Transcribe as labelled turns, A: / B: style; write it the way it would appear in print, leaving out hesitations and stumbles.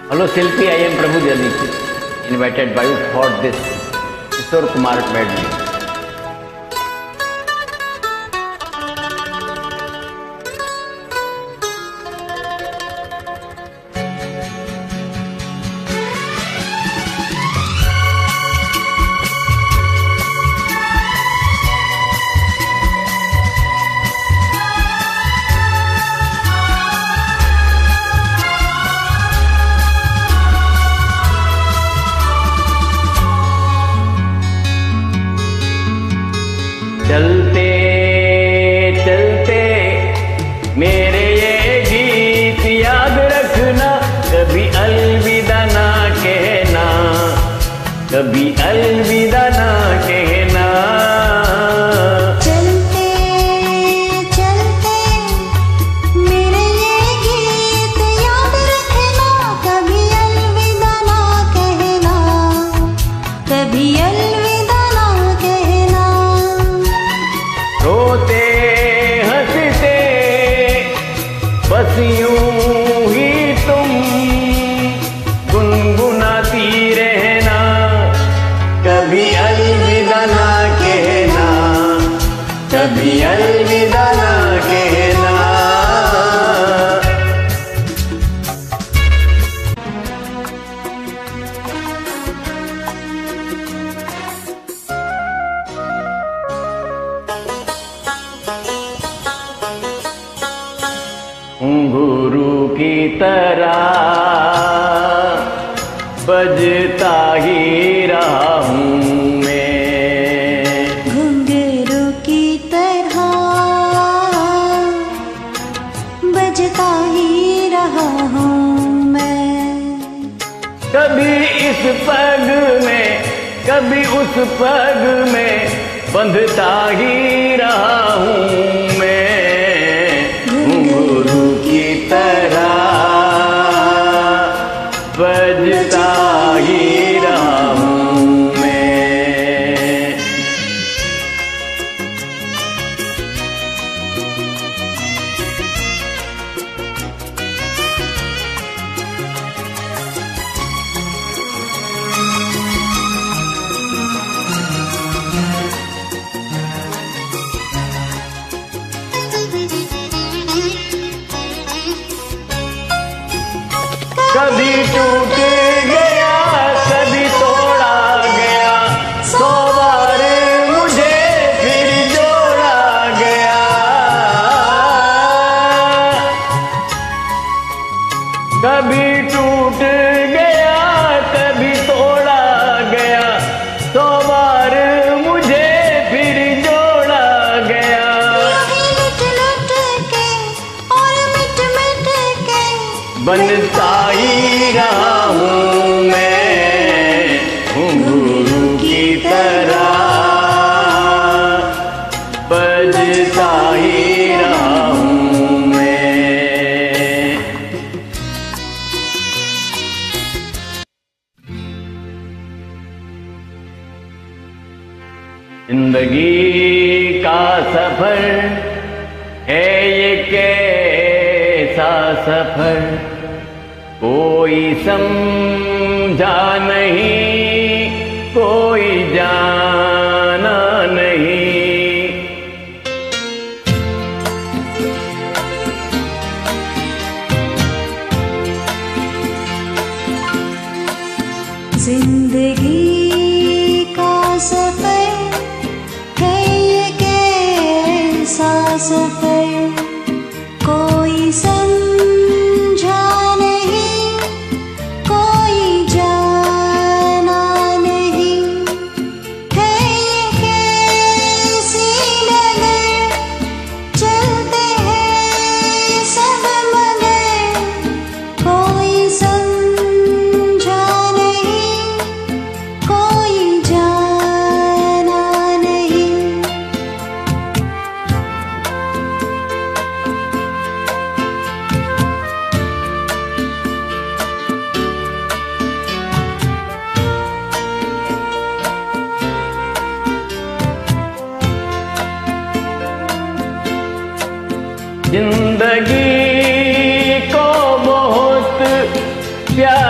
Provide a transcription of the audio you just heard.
A: Hello Silpi, I am Prabhu Jalnikit, invited by you for this Kishore Kumar medley. चलते चलते मेरे ये गीत याद रखना, कभी अलविदा ना कहना, कभी अलविदा ना कहना।
B: चलते चलते मेरे ये गीत याद रखना, कभी अलविदा ना कहना, कभी अलविदा ना कहना।
A: रोते हंसते बस यूं ही तुम गुनगुनाती रहना, कभी अलविदा ना कहना, कभी अलविदा ना कहना। घुंघरू की तरह बजता ही रहा हूँ मैं,
B: घुंघरू की तरह बजता ही रहा हूँ मैं।
A: कभी इस पग में कभी उस पग में बंधता ही रहा हूँ मैं, घुंघरू की तरह बजता ही रहा हूँ मैं। कभी टूट गया कभी तोड़ा गया, 100 बार मुझे फिर जोड़ा गया। कभी टूट गया कभी तोड़ा गया, 100 बार मुझे फिर जोड़ा गया।
B: लुट लुट के और मिट मिट के
A: बनता ही रहा हूँ मैं, घुंघरू की तरह बजता ही रहा हूँ मैं। जिंदगी का सफर है ये कैसा सफर, कोई समझा नहीं कोई जाना नहीं।
B: जिंदगी का सफर है ये कैसा सफर, कोई समझा नहीं कोई जाना नहीं। है ये कैसी नगर चलते हैं सब मगर, कोई समझा नहीं कोई जाना नहीं।
A: जिंदगी को बहुत प्यार